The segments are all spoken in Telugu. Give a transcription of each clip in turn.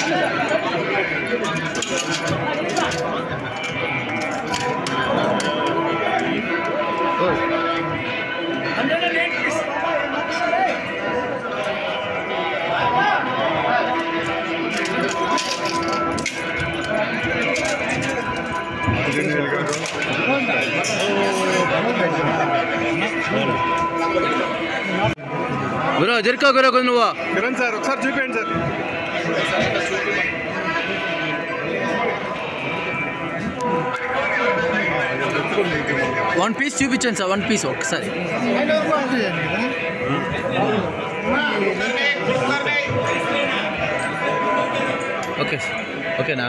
गुरु जरका गुरु నువ్వు కిరణ్ సార్ ఒకసారి చూపించండి సార్ వన్ పీస్ చూపించండి సార్ వన్ పీస్ ఒకసారి ఓకే ఓకేనా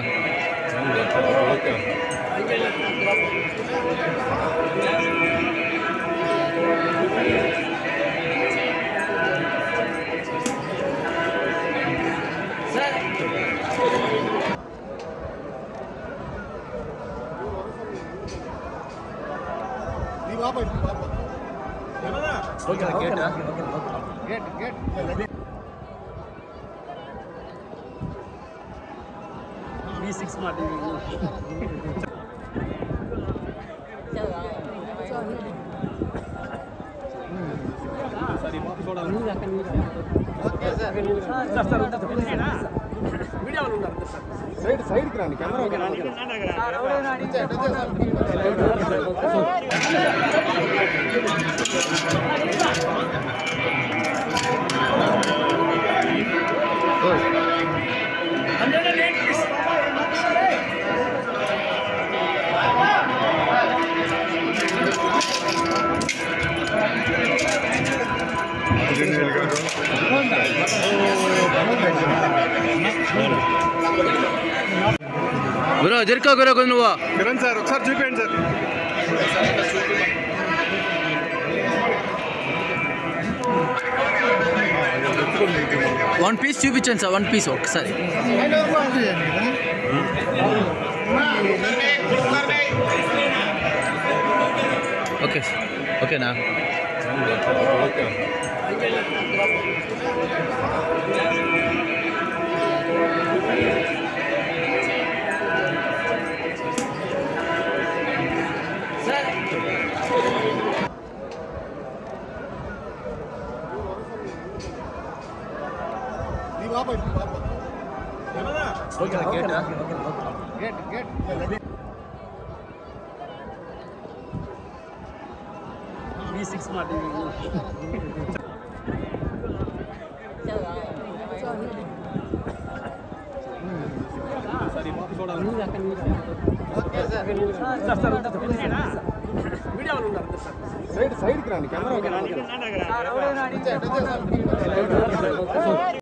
సైడ్ కి రండి కెమెరా గురు జరకా గురు నువ్వు కిరణ్ సార్ ఒకసారి చూపించండి సార్ వన్ పీస్ చూపించండి సార్ వన్ పీస్ ఒకసారి ఓకే ఓకేనా సైడ్ కి రండి కెమెరా